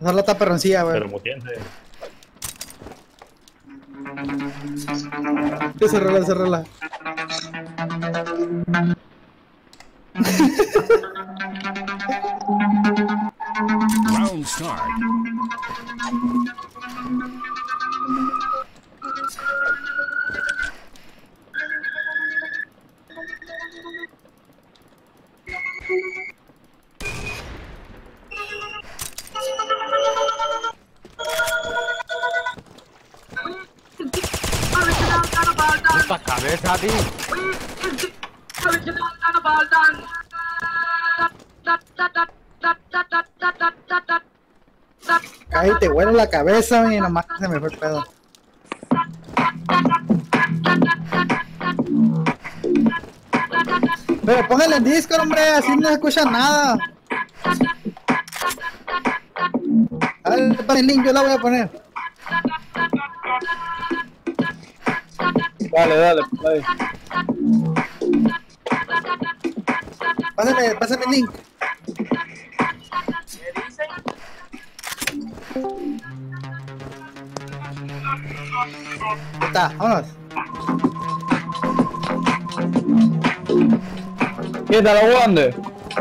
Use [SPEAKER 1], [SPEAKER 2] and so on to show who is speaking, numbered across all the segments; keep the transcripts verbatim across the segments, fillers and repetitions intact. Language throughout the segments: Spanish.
[SPEAKER 1] Solo está perroncilla, güey.
[SPEAKER 2] Pero mutiente.
[SPEAKER 1] Se rola, se rola.
[SPEAKER 3] Round start.
[SPEAKER 4] Esta cabeza, tío.
[SPEAKER 1] Cállate, güey, en la cabeza, güey, nomás se me fue el pedo. Pero póngale en Discord, hombre, así no se escucha nada. A ver, pon el link, yo la voy a poner.
[SPEAKER 5] Dale, dale, dale.
[SPEAKER 1] Pásame, pásame el link. Ahí está, vámonos.
[SPEAKER 5] ¿Qué tal, Wander?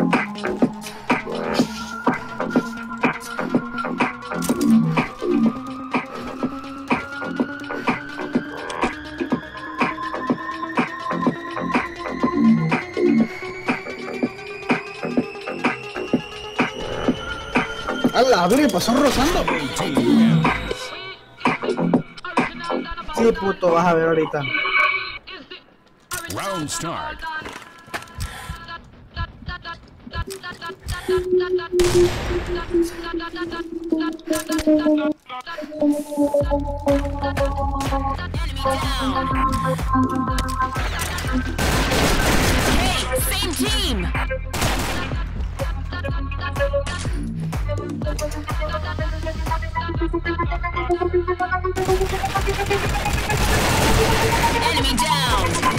[SPEAKER 1] A la verga, pasó rozando. Sí, puto, vas a ver ahorita.
[SPEAKER 3] Round start.
[SPEAKER 6] Hey, same team. Enemy down.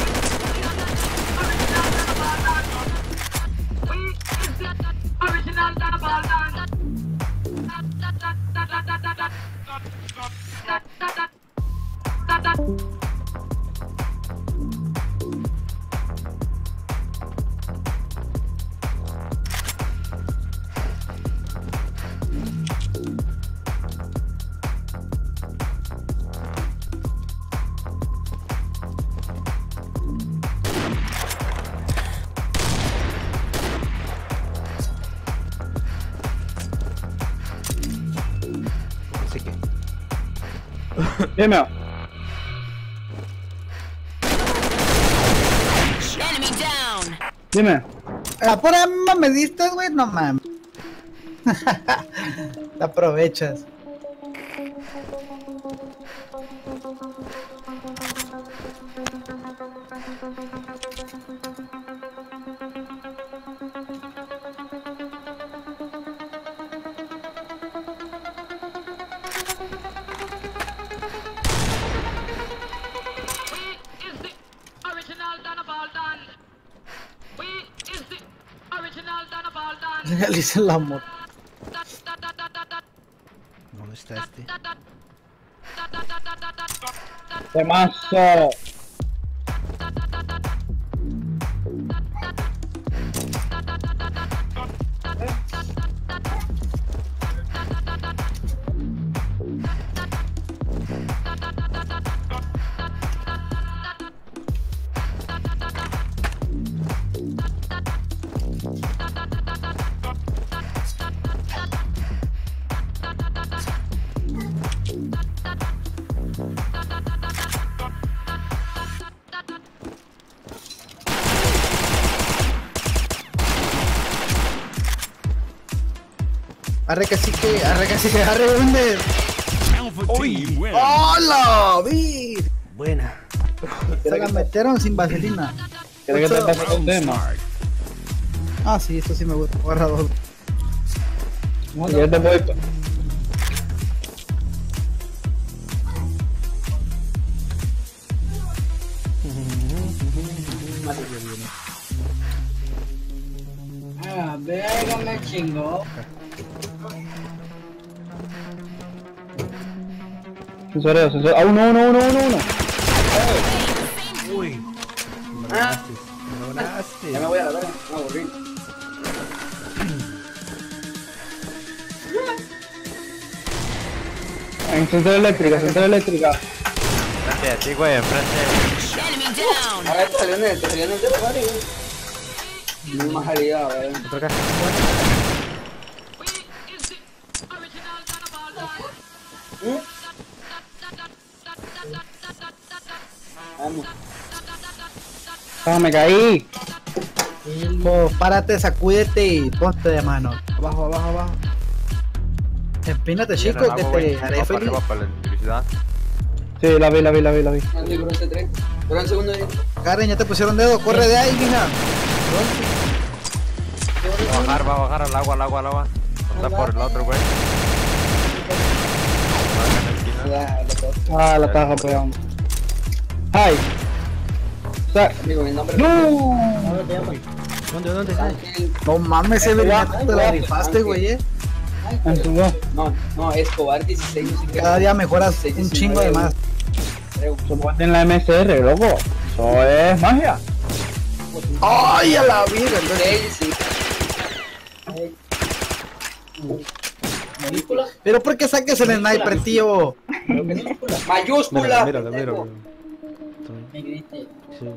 [SPEAKER 5] Dime.
[SPEAKER 6] Enemy down.
[SPEAKER 5] Dime.
[SPEAKER 1] La pura mamá me diste, güey, no mames. Te aprovechas. Realiza el amor.
[SPEAKER 7] ¿Dónde está este?
[SPEAKER 5] Temazo.
[SPEAKER 1] Arre que sí que, arre que sí que, arre dónde.
[SPEAKER 3] Alpha team wins.
[SPEAKER 1] ¡Hola! ¡Vi!
[SPEAKER 7] Buena.
[SPEAKER 1] Se la metieron sin vaselina.
[SPEAKER 5] ¿Quieres que te pase un
[SPEAKER 3] Round
[SPEAKER 5] tema?
[SPEAKER 3] start.
[SPEAKER 1] Ah, sí, eso sí me gusta. Barra dos.
[SPEAKER 5] Yo te voy.
[SPEAKER 8] Ah, verga, me chingó.
[SPEAKER 5] Sensoreo, sensoreo. Ah, uno, uno, uno, uno, uno.
[SPEAKER 7] Uy. Me lo ganaste. Me lo ganaste.
[SPEAKER 2] Ya me voy a la verga, me aburrí.
[SPEAKER 5] En central eléctrica, central eléctrica.
[SPEAKER 4] Enfrente de ti, güey, enfrente.
[SPEAKER 6] Enemy down.
[SPEAKER 2] Ahora te salió en el, te salió en el dedo, vale, güey. Muy más calidad, güey.
[SPEAKER 7] Otro acá.
[SPEAKER 2] Vamos.
[SPEAKER 5] Ah, me caí.
[SPEAKER 1] Pues párate, sacúdete y ponte de mano.
[SPEAKER 7] Abajo, abajo, abajo.
[SPEAKER 1] Empínate, chico,
[SPEAKER 4] Viene el
[SPEAKER 1] que
[SPEAKER 4] agua, güey.
[SPEAKER 1] te haré
[SPEAKER 4] Va para
[SPEAKER 1] feliz.
[SPEAKER 4] arriba para la electricidad.
[SPEAKER 5] Sí, la vi, la vi, la vi, la vi.
[SPEAKER 2] No estoy con este tren. Pero un segundo ahí.
[SPEAKER 1] Karen, ya te pusieron dedo, corre de ahí, mija.
[SPEAKER 4] Va a bajar, va a bajar al agua, al agua, al agua. Está por el otro, güey. Va en la esquina.
[SPEAKER 2] Ya, lo puedo.
[SPEAKER 5] Ah, la taja pegando. ¡Ay! Sa-
[SPEAKER 2] Amigo, mi nombre
[SPEAKER 5] ¡No!
[SPEAKER 7] ¿Dónde, dónde?
[SPEAKER 2] Ángel.
[SPEAKER 1] No mames, ese veneno te la rifaste, güey, eh.
[SPEAKER 5] En su voz.
[SPEAKER 2] No, no, Escobar dieciséis. No sé qué.
[SPEAKER 1] Cada día mejoras un chingo de más.
[SPEAKER 2] Creo.
[SPEAKER 5] Soporte en la M S R, loco. Eso es magia.
[SPEAKER 1] ¡Ay, a la vida!
[SPEAKER 2] seis, sí. ¿Mayúscula?
[SPEAKER 1] ¿Pero por qué saques el sniper, tío?
[SPEAKER 2] Mayúscula.
[SPEAKER 7] Mira, mira, mira.
[SPEAKER 2] Negrite.
[SPEAKER 7] Two,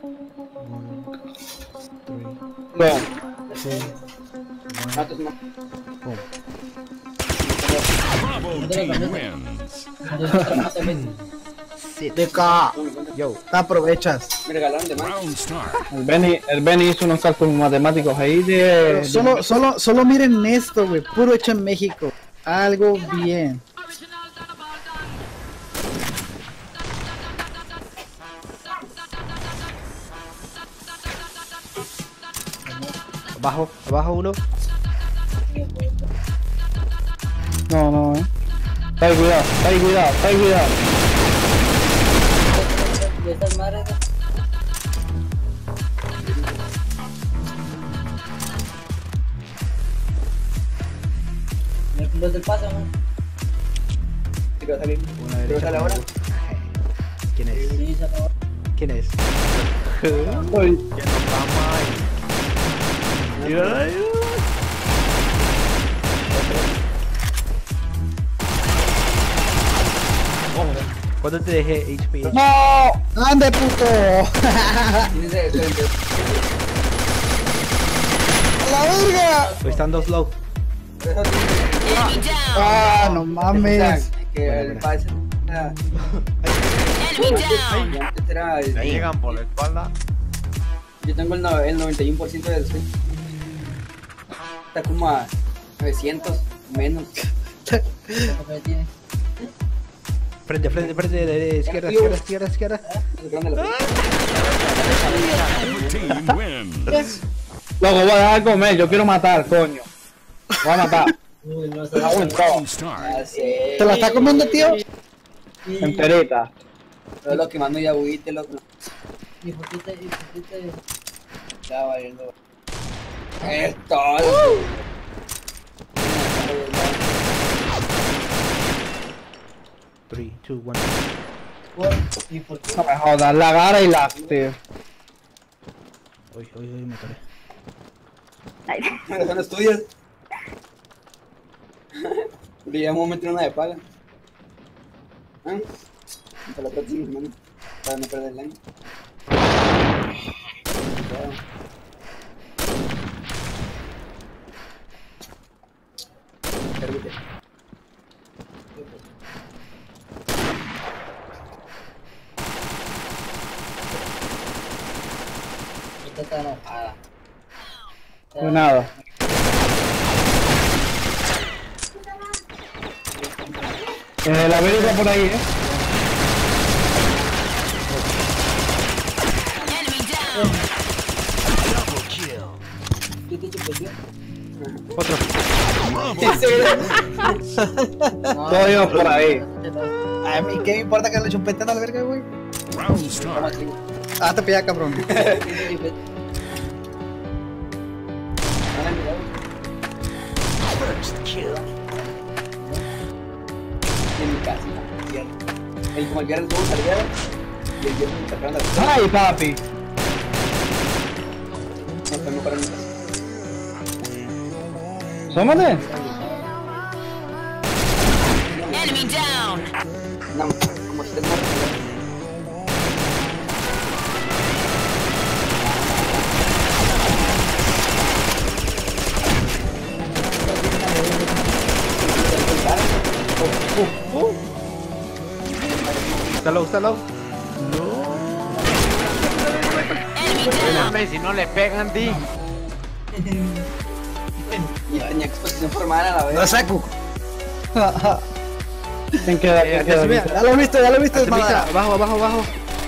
[SPEAKER 7] one,
[SPEAKER 5] No.
[SPEAKER 7] three, two,
[SPEAKER 2] Matos, no.
[SPEAKER 7] boom.
[SPEAKER 3] Bravo team wins.
[SPEAKER 7] Sit.
[SPEAKER 1] De acá.
[SPEAKER 7] Yo.
[SPEAKER 1] Te aprovechas.
[SPEAKER 2] Me regalaron de más.
[SPEAKER 3] Round start.
[SPEAKER 5] El Benny, el Benny hizo unos cálculos matemáticos ahí de...
[SPEAKER 1] Solo, solo, solo miren esto, güey. Puro hecho en México. Algo bien.
[SPEAKER 7] Abajo, abajo uno.
[SPEAKER 5] No, no, eh. Está ahí, cuidado, está ahí, cuidado, está ahí, cuidado.
[SPEAKER 2] ¿De estas madres? ¿Los del paso, no? ¿Qué va a salir?
[SPEAKER 7] Una
[SPEAKER 2] ¿Qué va a
[SPEAKER 7] derecha.
[SPEAKER 2] salir ahora?
[SPEAKER 7] ¿Quién es?
[SPEAKER 2] Sí, se acabó.
[SPEAKER 7] ¿Quién es?
[SPEAKER 5] Uy,
[SPEAKER 4] ¿Quién nos llama
[SPEAKER 7] ¿Cuándo te dejé H P?
[SPEAKER 5] ¡no!
[SPEAKER 1] ¡Ande, puto!
[SPEAKER 2] ¿Quién es ese? Espérate.
[SPEAKER 1] ¡A la verga!
[SPEAKER 7] Hoy están dos low.
[SPEAKER 6] Enemy down.
[SPEAKER 1] ¡Ah, no mames!
[SPEAKER 2] Que el pase. Ah,
[SPEAKER 6] Enemy down.
[SPEAKER 2] ya antes era el-
[SPEAKER 4] Le llegan por la espalda.
[SPEAKER 2] Yo tengo el, no- el noventa y uno por ciento del sueño. Está como a novecientos menos.
[SPEAKER 7] Frente, frente, frente, de, de izquierda, izquierda, izquierda, izquierda.
[SPEAKER 3] Team wins.
[SPEAKER 5] Loco, voy a dejar de comer, yo quiero matar, coño. Voy a matar.
[SPEAKER 3] Round start.
[SPEAKER 1] ¿Te la está comiendo, tío?
[SPEAKER 5] Enterita.
[SPEAKER 2] Todo lo que mando ya agüite, loco. Y poquito, y poquito. Ya valiendo. Esto.
[SPEAKER 7] three, two, one.
[SPEAKER 2] ¿Y por qué?
[SPEAKER 5] No me jodas, la gara y la... tío.
[SPEAKER 7] Uy, uy, uy, me toré.
[SPEAKER 2] Pero son estudios. Le llamo a meter una de paga. ¿Ah? Para la próxima semana. Para no perder el año. Permite. Esta está enojada.
[SPEAKER 5] De nada. Eh, la verga por ahí, eh.
[SPEAKER 6] Enemy down.
[SPEAKER 2] ¿Qué te chupeció?
[SPEAKER 7] Otro.
[SPEAKER 5] Todo iba por ahí.
[SPEAKER 1] A mí, ¿qué me importa que le chupeten a la verga, güey?
[SPEAKER 3] Round start.
[SPEAKER 1] Ah, te pilla, cabrón.
[SPEAKER 3] First kill.
[SPEAKER 2] En mi casa, El como el viernes todos salieron y el viernes me sacaron la
[SPEAKER 5] ¡Ay, papi!
[SPEAKER 2] No tengo para mi casa.
[SPEAKER 5] ¡Sómate!
[SPEAKER 6] Enemy down.
[SPEAKER 2] No, como si te muerto.
[SPEAKER 7] Está low, está low.
[SPEAKER 6] Enemy down.
[SPEAKER 4] Espérame, si no le pegan, di.
[SPEAKER 2] Y tenía exposición formal a la vez.
[SPEAKER 1] Lo saco.
[SPEAKER 5] ¿Quién queda?
[SPEAKER 7] Eh,
[SPEAKER 5] ¿Quién
[SPEAKER 7] ya se
[SPEAKER 5] queda?
[SPEAKER 7] ve.
[SPEAKER 1] Ya lo he visto, ya lo he visto. Es
[SPEAKER 7] Atemita,
[SPEAKER 1] madera.
[SPEAKER 7] abajo, abajo, abajo.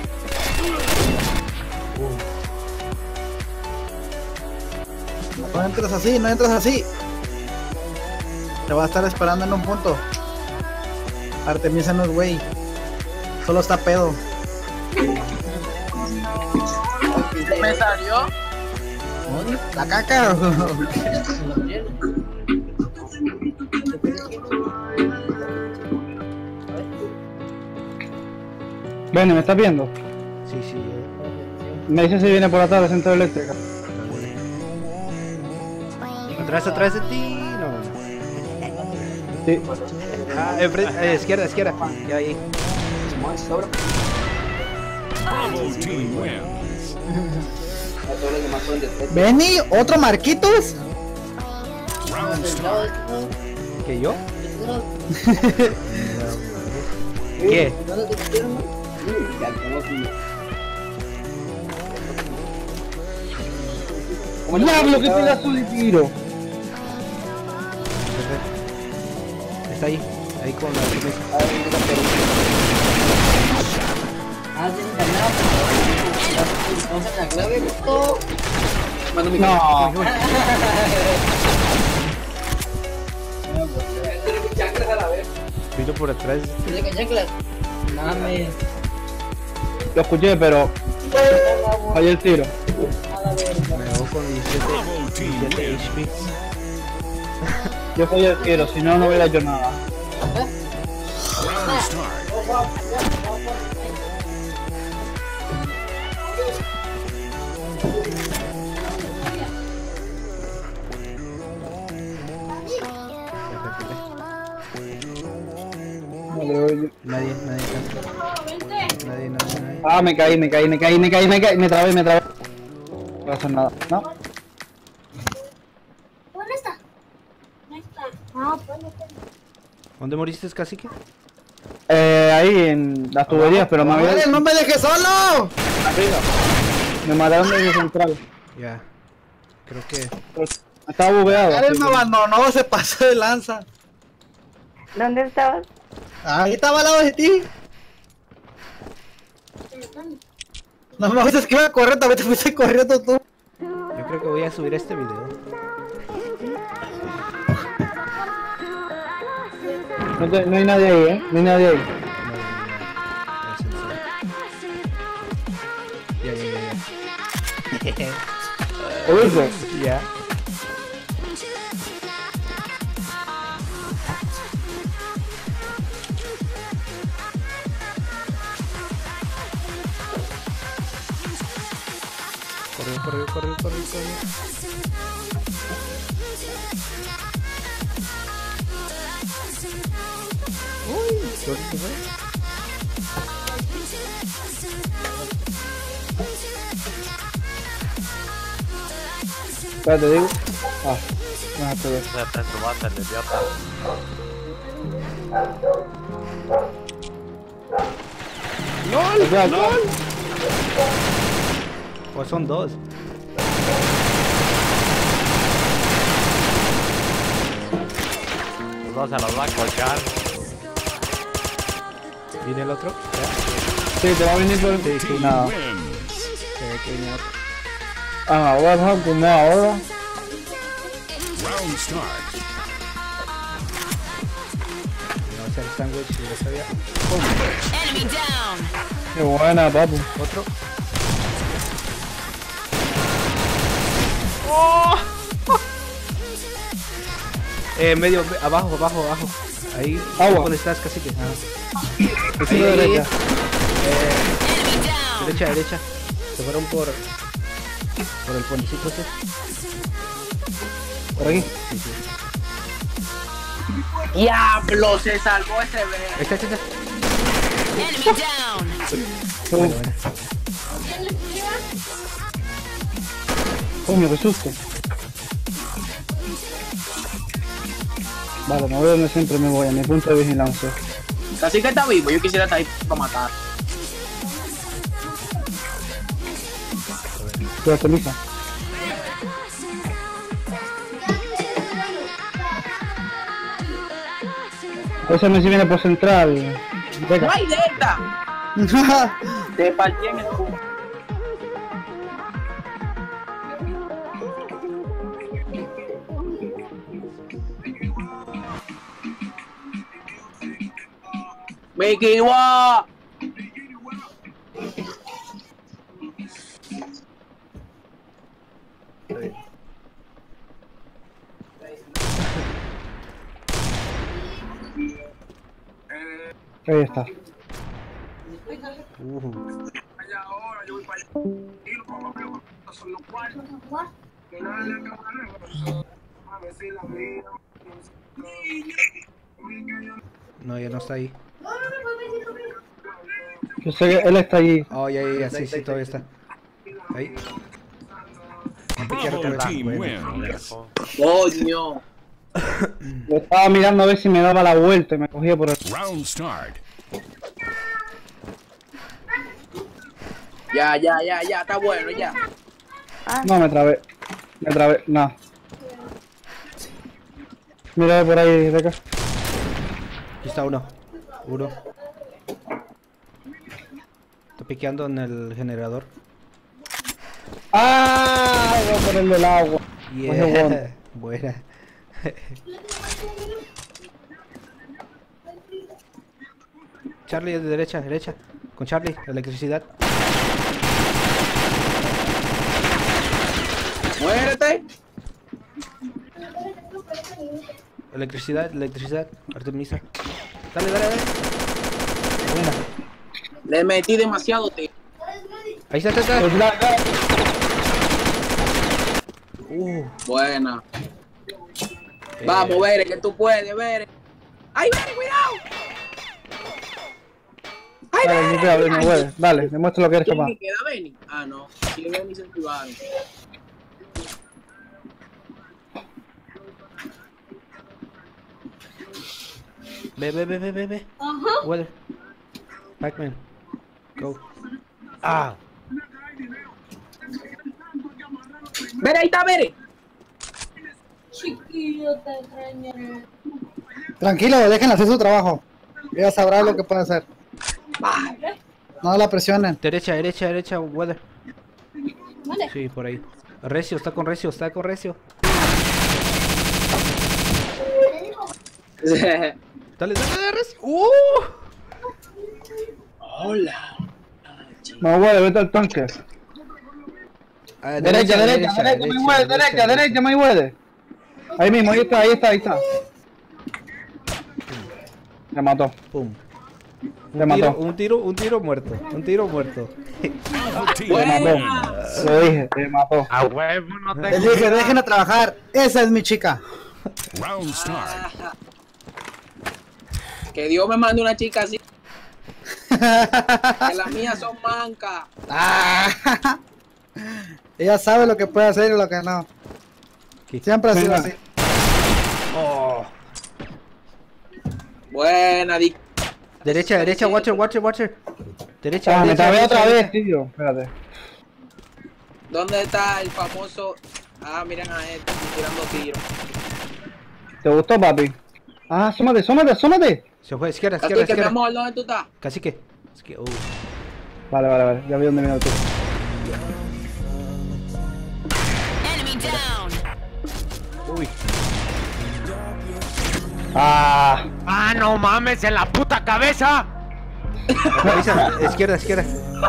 [SPEAKER 1] No entras así, no entras así. Te va a estar esperando en un punto. Artemisa no es güey. Solo está pedo.
[SPEAKER 2] Me salió.
[SPEAKER 1] La caca.
[SPEAKER 5] Ven, ¿me estás viendo?
[SPEAKER 7] Sí, sí. eh.
[SPEAKER 5] Me dice si viene por la tarde centro eléctrica.
[SPEAKER 7] Atrás, atrás de ti. No, no.
[SPEAKER 5] Sí.
[SPEAKER 7] Ah, enfrente, eh, izquierda, izquierda. Ya ahí.
[SPEAKER 3] Bravo team wins.
[SPEAKER 2] A todos los demás fueron de tres.
[SPEAKER 1] Benny, otro Marquitos.
[SPEAKER 3] Round start.
[SPEAKER 7] ¿Qué yo? ¿Qué?
[SPEAKER 2] Ya tenemos un...
[SPEAKER 5] ¡Diablo, que pedazo de tiro!
[SPEAKER 7] Está ahí. Ahí con la Artemisa.
[SPEAKER 2] Ah, sí, ganado. Entonces la clave gustó. Mando mi
[SPEAKER 5] No.
[SPEAKER 2] chanclas a la vez.
[SPEAKER 7] Vino por atrás.
[SPEAKER 2] Tiene chanclas. Mames.
[SPEAKER 5] Lo escuché, pero falló el tiro.
[SPEAKER 7] Me hago con diecisiete,
[SPEAKER 3] Bravo team
[SPEAKER 7] diecisiete
[SPEAKER 3] wins.
[SPEAKER 7] H P.
[SPEAKER 5] Yo fallé el tiro, si no, no hubiera hecho nada.
[SPEAKER 3] Round start.
[SPEAKER 7] Nadie, nadie canta. Nadie, nadie, nadie.
[SPEAKER 5] Ah, me caí, me caí, me caí, me caí, me caí, me trabé, me trabé. No pasa nada, ¿no?
[SPEAKER 8] ¿Dónde está? No está. Ah, pues no está.
[SPEAKER 7] ¿Dónde moriste, cacique?
[SPEAKER 5] Eh, ahí en las tuberías, pero me había...
[SPEAKER 1] Madre, no me dejes solo.
[SPEAKER 5] Me mataron desde central.
[SPEAKER 7] Ya. Creo que.
[SPEAKER 5] Estaba bugueado.
[SPEAKER 1] Madre, me abandonó, se pasó de lanza.
[SPEAKER 8] ¿Dónde estabas?
[SPEAKER 1] Ahí estaba al lado de ti. No me dices que iba a correr, también te fuiste corriendo tú.
[SPEAKER 7] Yo creo que voy a subir este video.
[SPEAKER 5] No, te- no hay nadie ahí, ¿eh? No hay nadie ahí.
[SPEAKER 7] Ya, ya, ya,
[SPEAKER 5] ¿Oíste?
[SPEAKER 7] ya. Ya. Corre, corre, corre, corre, corre. Uy, ¿dónde se fue?
[SPEAKER 5] Espérate, te digo. Ah, no, te veo.
[SPEAKER 4] Se te subaste el idiota.
[SPEAKER 5] ¡Lol! ¡Lol!
[SPEAKER 7] Pues son dos.
[SPEAKER 4] Los dos se los va a colgar.
[SPEAKER 7] ¿Viene el otro? Ya.
[SPEAKER 5] Sí, te va a venir por...
[SPEAKER 7] Sí, sí.
[SPEAKER 3] Team
[SPEAKER 5] Nada.
[SPEAKER 3] wins.
[SPEAKER 7] Se ve que viene otro.
[SPEAKER 5] Ah, ahora vamos a comer ahora.
[SPEAKER 3] Round start.
[SPEAKER 7] Voy a hacer el sándwich y ya sabía.
[SPEAKER 6] Enemy down.
[SPEAKER 5] Qué buena, papu.
[SPEAKER 7] Otro. Eh, medio, me- abajo, abajo, abajo. Ahí,
[SPEAKER 5] Agua.
[SPEAKER 7] ¿dónde estás, cacique?
[SPEAKER 5] Vecino derecha.
[SPEAKER 6] Enemy down.
[SPEAKER 7] Derecha, derecha. Se fueron por... Por el puentecito ese.
[SPEAKER 5] Por aquí.
[SPEAKER 2] Diablo, se salvó ese
[SPEAKER 7] Ahí
[SPEAKER 2] verde.
[SPEAKER 7] está, ahí está.
[SPEAKER 6] Enemy down.
[SPEAKER 5] Pum. Coño, qué susto. Vale, me voy donde siempre me voy, a mi punto de vigilancia.
[SPEAKER 2] Casi que está vivo, yo quisiera estar ahí para matar.
[SPEAKER 5] Cuídate, Misa. Ese me si viene por central.
[SPEAKER 2] ¡No
[SPEAKER 5] Venga.
[SPEAKER 2] hay delta! Te partí en el culo. Mickey Wa.
[SPEAKER 5] Ahí está.
[SPEAKER 7] Uh. No, ya no está ahí.
[SPEAKER 5] Yo sé que él está allí.
[SPEAKER 7] Oh, ya, ya, ya, sí, sí, todavía está. Ahí.
[SPEAKER 3] Bravo team wins.
[SPEAKER 2] Coño.
[SPEAKER 5] Yo estaba mirando a ver si me daba la vuelta y me cogía por el...
[SPEAKER 3] Round start.
[SPEAKER 2] Ya, ya, ya, ya, está bueno, ya.
[SPEAKER 5] No, me trabé. Me trabé, no. Mira por ahí, de acá.
[SPEAKER 7] Aquí está uno. Uno. Está piqueando en el generador.
[SPEAKER 5] ¡Ah! Voy a ponerle el agua. Coño, bueno.
[SPEAKER 7] Yeah. Buena. Charlie de derecha, derecha. Con Charlie, electricidad.
[SPEAKER 2] Muérete.
[SPEAKER 7] Electricidad, electricidad. Artemisa. Dale, dale, dale. Buena.
[SPEAKER 2] Le metí demasiado, tío.
[SPEAKER 7] Ahí está, está,
[SPEAKER 5] Pues
[SPEAKER 7] está.
[SPEAKER 5] la- la-
[SPEAKER 7] Uh,
[SPEAKER 2] Buena.
[SPEAKER 7] eh,
[SPEAKER 2] Vamos, Vere, que tú puedes, Vere. ¡Ay, Vere, cuidado! ¡Ay,
[SPEAKER 5] Dale,
[SPEAKER 2] Vere!
[SPEAKER 5] no te hables, no puedes. Dale, demuestra lo que eres
[SPEAKER 2] ¿Quién
[SPEAKER 5] capaz.
[SPEAKER 2] me queda, Benny? Ah, no. ¿Quién Benny se activaron?
[SPEAKER 7] Ve, ve, ve, ve, ve, ve.
[SPEAKER 8] Ajá.
[SPEAKER 7] Weather. Pac-Man. Go. Ah.
[SPEAKER 2] Vere, ahí está, Vere.
[SPEAKER 8] Chiquillo, te extrañaré.
[SPEAKER 1] Tranquilo, déjenla hacer su trabajo. Ella sabrá lo que puede hacer. No la presionen.
[SPEAKER 7] Derecha, derecha, derecha, Weather.
[SPEAKER 8] Vale.
[SPEAKER 7] Sí, por ahí. Recio, está con Recio, está con Recio. Dale, dale, dale, Recio. ¡Uh!
[SPEAKER 2] Hola.
[SPEAKER 5] No, güey, vete al tanque.
[SPEAKER 7] Ah,
[SPEAKER 5] Derecha, derecha, derecha, muy güey, derecha, derecha, muy güey. Ahí mismo, ahí está, ahí está, ahí está. Me mató.
[SPEAKER 7] Pum.
[SPEAKER 5] Me
[SPEAKER 7] Un tiro,
[SPEAKER 5] mató.
[SPEAKER 7] un tiro, un tiro muerto. Un tiro muerto.
[SPEAKER 3] Bravo team
[SPEAKER 5] Me mató.
[SPEAKER 3] wins.
[SPEAKER 5] Lo dije, me mató.
[SPEAKER 4] A huevo, no
[SPEAKER 1] Les
[SPEAKER 4] tengo.
[SPEAKER 1] dije, déjenla trabajar. Esa es mi chica.
[SPEAKER 3] Round start.
[SPEAKER 2] Que Dios me mande una chica así. Que las mías son mancas.
[SPEAKER 1] Ah. Ella sabe lo que puede hacer y lo que no.
[SPEAKER 7] Aquí.
[SPEAKER 1] Siempre ha sido
[SPEAKER 5] Venga.
[SPEAKER 1] así.
[SPEAKER 7] Oh.
[SPEAKER 2] Buena, Dick.
[SPEAKER 7] Derecha, derecha, Watcher, Watcher, Watcher. Derecha,
[SPEAKER 5] Ah, me
[SPEAKER 7] derecha.
[SPEAKER 5] trabé
[SPEAKER 7] derecha,
[SPEAKER 5] otra
[SPEAKER 7] derecha.
[SPEAKER 5] vez, tío. Espérate.
[SPEAKER 2] ¿Dónde está el famoso? Ah, miren a este tirando tiros.
[SPEAKER 5] ¿Te gustó, papi? Ah, súmate, súmate, súmate.
[SPEAKER 7] Se fue, izquierda,
[SPEAKER 2] Así
[SPEAKER 7] izquierda,
[SPEAKER 2] que, mi
[SPEAKER 7] izquierda.
[SPEAKER 2] amor, ¿dónde tú estás?
[SPEAKER 7] Cacique. Cacique. Uh.
[SPEAKER 5] Vale, vale, vale. Ya vi dónde viene el tiro.
[SPEAKER 6] Enemy down.
[SPEAKER 7] Uy.
[SPEAKER 5] Ah.
[SPEAKER 4] ¡Ah, no mames! ¡En la puta cabeza!
[SPEAKER 7] Avisa, izquierda, izquierda.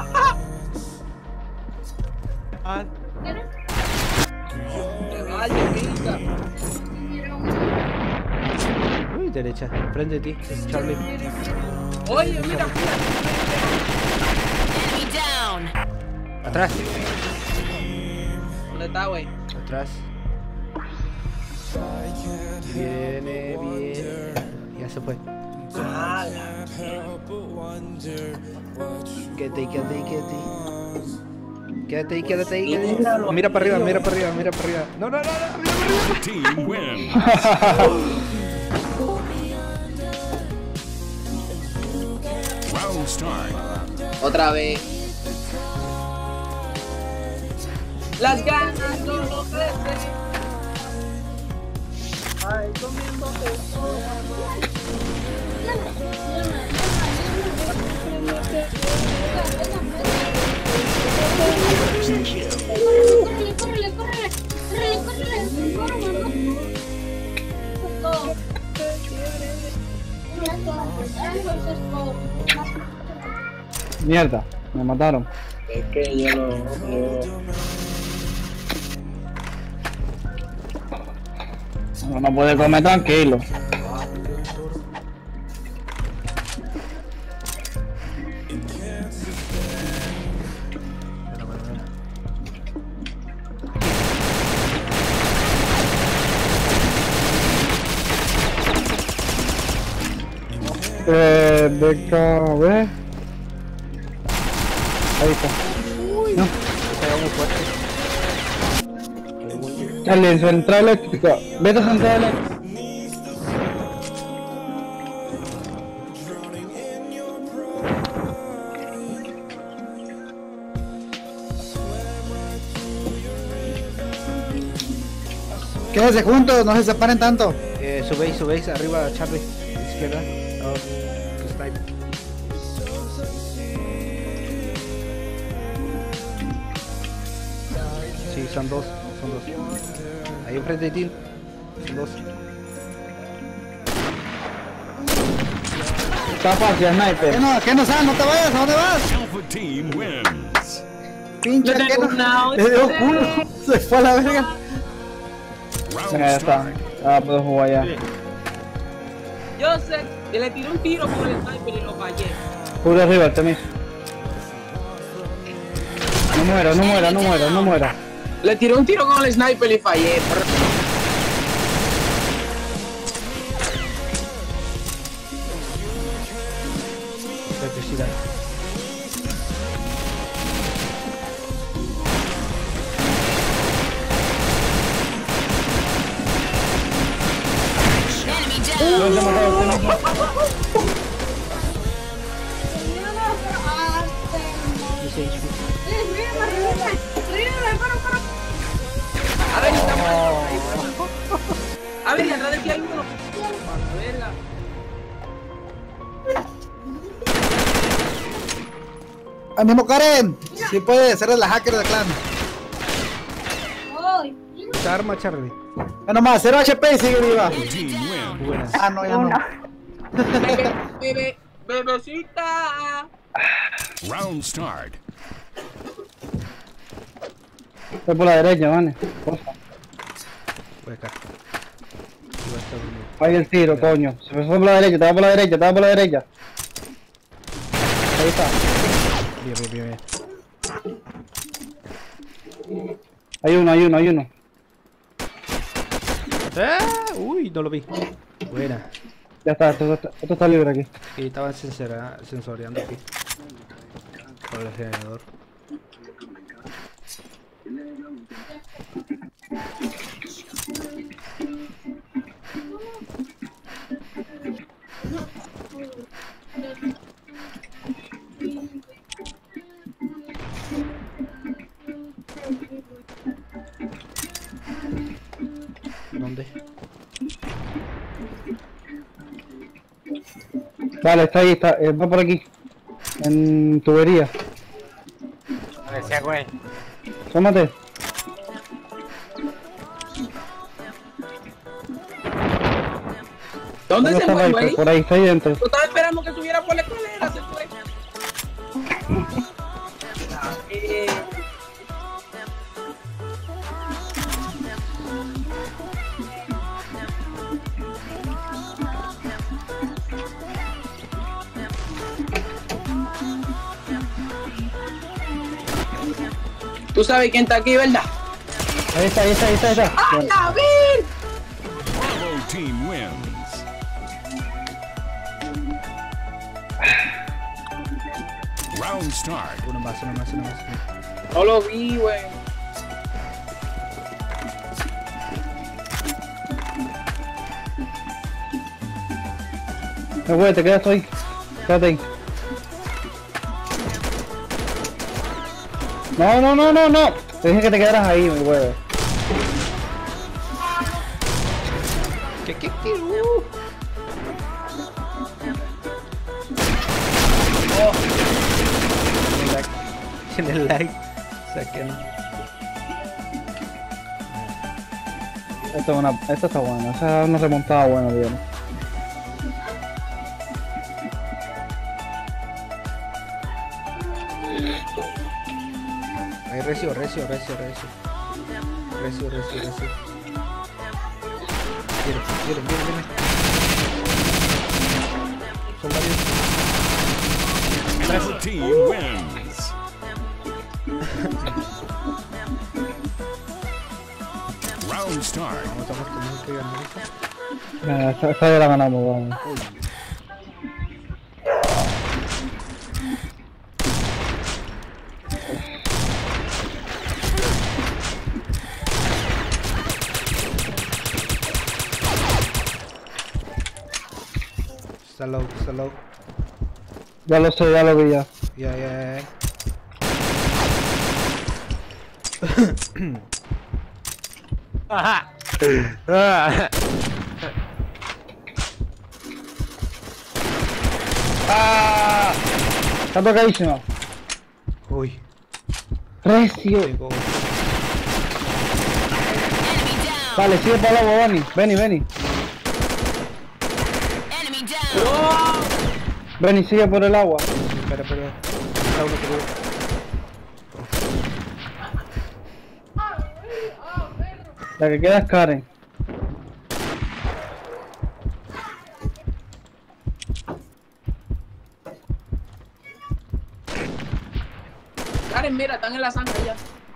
[SPEAKER 4] Ah,
[SPEAKER 2] Te vaya, pica.
[SPEAKER 7] Uy, Uy, derecha, frente de ti, Charlie.
[SPEAKER 2] Oye, mira.
[SPEAKER 6] Enemy down.
[SPEAKER 7] Atrás,
[SPEAKER 2] ¿Dónde está, güey?
[SPEAKER 7] atrás. Viene, viene. Ya se fue.
[SPEAKER 2] Ah,
[SPEAKER 7] Quédate ahí, quédate ahí, quédate ahí. Quédate ahí, quédate ahí, quédate ahí. Mira para arriba, mira para arriba, mira para arriba. No, no, no, no, mira para arriba.
[SPEAKER 3] Team wins. Round start.
[SPEAKER 2] otra vez. Las ganas no lo crecen. Ay, comiendo
[SPEAKER 8] Córrele, córrele, córrele, córrele, córrele,
[SPEAKER 5] Mierda, me mataron.
[SPEAKER 2] Es que yo lo... yo-
[SPEAKER 5] No, no puede comer tranquilo. Eh, B K B. Ahí está. No. Dale, central eléctrica. Vete a central eléctrica.
[SPEAKER 1] Quédense juntos, no se separen tanto.
[SPEAKER 7] Eh, subéis, subéis, arriba, Charlie. Izquierda. Oh, snipe. Sí, son dos, son dos. Ahí enfrente de ti. Son dos.
[SPEAKER 5] Está fácil, sniper.
[SPEAKER 1] ¿Qué no, qué no sabes? No te vayas, ¿a dónde vas?
[SPEAKER 3] Alpha team wins.
[SPEAKER 1] Pinche,
[SPEAKER 2] Yo
[SPEAKER 1] ¿qué
[SPEAKER 2] tengo
[SPEAKER 1] no?
[SPEAKER 2] una
[SPEAKER 1] Le dio culo, se fue a la verga.
[SPEAKER 3] Round
[SPEAKER 5] Venga, ya está.
[SPEAKER 3] start.
[SPEAKER 5] Ah, puedo jugar ya.
[SPEAKER 2] Yo sé, que le tiré un tiro con el sniper y lo fallé.
[SPEAKER 5] Puro arriba, también. No muera, no muera, no muera, no muera.
[SPEAKER 2] Le tiré un tiro con el sniper y fallé.
[SPEAKER 7] Electricidad.
[SPEAKER 6] Enemy
[SPEAKER 5] No
[SPEAKER 6] down.
[SPEAKER 5] se ha matado, usted mismo.
[SPEAKER 7] dice H P.
[SPEAKER 2] A ver, está muerto. A ver, y atrás de ti hay uno. Verga.
[SPEAKER 1] Al mismo Karen. Si puedes, eres la hacker del clan.
[SPEAKER 7] Esa arma, Charlie.
[SPEAKER 1] Ya nomás, cero H P y sigue viva.
[SPEAKER 3] Team wins.
[SPEAKER 7] Buenas.
[SPEAKER 1] Ah, no, ya no.
[SPEAKER 2] Bebe, bebe, bebecita.
[SPEAKER 3] Round start.
[SPEAKER 5] Estoy por la derecha, vale. Porfa.
[SPEAKER 7] Voy acá. Aquí va a estar uno.
[SPEAKER 5] Ahí el tiro, coño. Se fue por la derecha, te va por la derecha, te va por la derecha. Ahí está.
[SPEAKER 7] Bien, bien, bien, bien.
[SPEAKER 5] Hay uno, hay uno, hay uno.
[SPEAKER 7] ¡Ah! Uy, no lo vi. Buena.
[SPEAKER 5] Ya está, esto, esto- esto está libre aquí.
[SPEAKER 7] Y estaban sensora- sensoreando aquí. Por el generador. ¿Dónde?
[SPEAKER 5] Vale, está ahí, está, eh, va por aquí. En tubería.
[SPEAKER 4] Decía, güey.
[SPEAKER 5] Tómate.
[SPEAKER 2] ¿Dónde se
[SPEAKER 5] está
[SPEAKER 2] fue,
[SPEAKER 5] Viper?
[SPEAKER 2] güey?
[SPEAKER 5] Por ahí, está ahí dentro.
[SPEAKER 2] Yo estaba esperando que subiera por la escalera, se fue. Eh, Tú sabes quién está aquí, ¿verdad?
[SPEAKER 5] Ahí está, ahí está, ahí está, ahí está.
[SPEAKER 2] ¡Ah, David!
[SPEAKER 3] Bravo team wins. Round start.
[SPEAKER 7] Uno más, uno más, uno más.
[SPEAKER 2] No lo vi, güey.
[SPEAKER 5] No, güey, te quedas ahí. Quédate ahí. No, no, no, no, no. Te dije que te quedaras ahí, mi güey.
[SPEAKER 7] ¿Qué, qué, qué? Uh. En el like. Saquen.
[SPEAKER 5] Esta es una, esta está buena, esa es una remontada buena, digamos.
[SPEAKER 7] Ahí recio, recio, recio, recio. Recio, recio, recio. Vienen, vienen, vienen, vienen. Son varios.
[SPEAKER 3] Bravo team wins. Round start.
[SPEAKER 7] Vamos, estamos teniendo que ganar esta.
[SPEAKER 5] Venga, esta, esta ya la ganamos, vamos.
[SPEAKER 7] Está low, está low.
[SPEAKER 5] Ya lo sé, ya lo vi ya.
[SPEAKER 7] Ya, ya, ya.
[SPEAKER 4] Ajá.
[SPEAKER 5] ¡Ah! Está tocadísimo.
[SPEAKER 7] Uy,
[SPEAKER 5] Recio.
[SPEAKER 7] llegó.
[SPEAKER 6] Enemy down.
[SPEAKER 5] Vale, sigue para el agua, Benny. Benny, Benny.
[SPEAKER 6] Enemy down.
[SPEAKER 5] Benny, sigue por el agua.
[SPEAKER 7] Espera, espera. Está uno por uno.
[SPEAKER 5] La que queda es Karen.
[SPEAKER 2] Karen, mira, están en la sangre ya.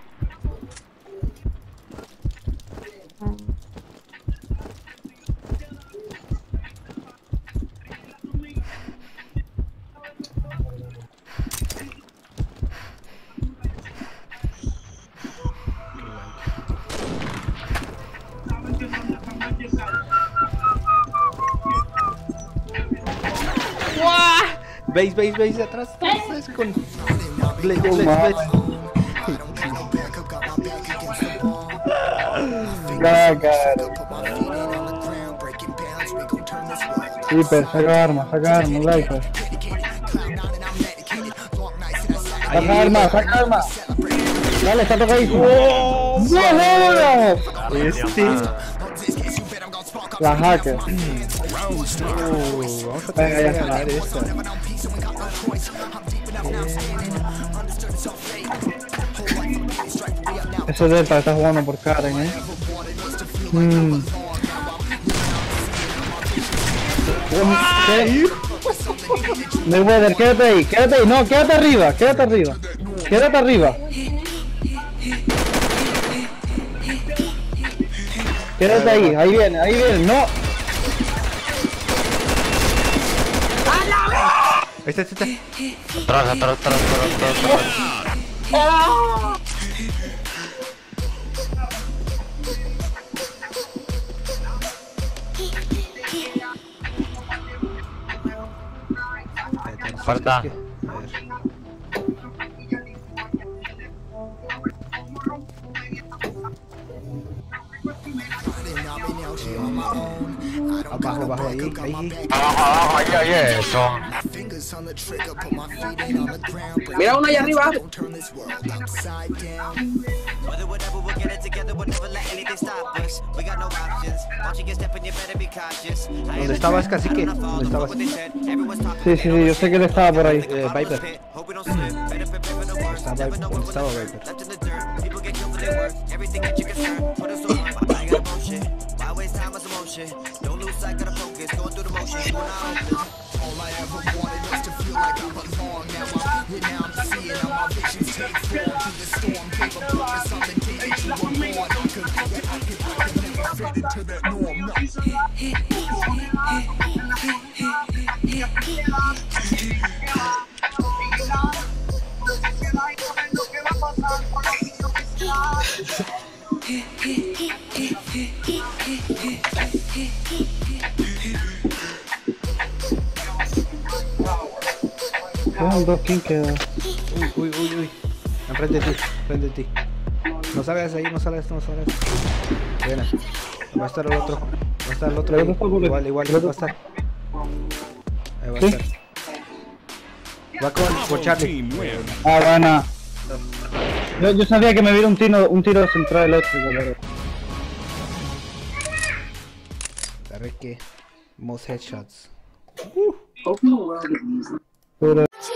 [SPEAKER 7] Veis, veis, veis atrás, atrás con Blaze, Blaze, Blaze.
[SPEAKER 5] Ya, Karen. Hiper, saca arma, saca arma, Lifer. Saca arma, saca arma. Dale, está tocadísimo. ¡Vámonos!
[SPEAKER 7] Este.
[SPEAKER 5] La hacker.
[SPEAKER 3] Round start.
[SPEAKER 7] Uh, vamos a
[SPEAKER 5] Venga, ya
[SPEAKER 7] tener que
[SPEAKER 5] está.
[SPEAKER 7] ganar esta.
[SPEAKER 5] Ese Delta está jugando por Karen, eh. Mm. ¿Qué? Mayweather, quédate ahí, quédate ahí, no, quédate arriba, quédate arriba, quédate arriba. Quédate ahí, ahí viene, ahí viene, no.
[SPEAKER 7] Ahí está, ahí está.
[SPEAKER 4] Atrás, atrás, atrás, atrás, atrás. Falta.
[SPEAKER 7] A ver. Abajo, abajo, ahí, ahí.
[SPEAKER 4] Abajo, abajo, ahí, ahí, eso.
[SPEAKER 2] Mira uno allá arriba.
[SPEAKER 7] ¿Dónde estabas, cacique? ¿Dónde estabas?
[SPEAKER 5] Sí, sí, sí, yo sé que él estaba por ahí.
[SPEAKER 7] Eh, Viper. Estaba, ¿dónde estaba Viper?
[SPEAKER 9] Don't lose sight of the focus, going through the motions, doing our own. All I ever wanted was to feel like I belong. Now I'm here, now I'm seeing how my visions take form through the storm. Paper
[SPEAKER 5] Quedan dos king queda.
[SPEAKER 7] Uy, uy, uy, uy. Enfrente de ti, enfrente de ti. No salgas ahí, no salgas, no salgas. Buena. Va a estar el otro. Va a estar el otro ahí. Igual, igual, va a estar. Ahí va a estar. Va con por Charlie.
[SPEAKER 3] Team win.
[SPEAKER 5] Ah, buena. Yo, yo sabía que me viera un tiro, un tiro central eléctrico, pero...
[SPEAKER 7] Agarré que most headshots.
[SPEAKER 5] pero...
[SPEAKER 8] Check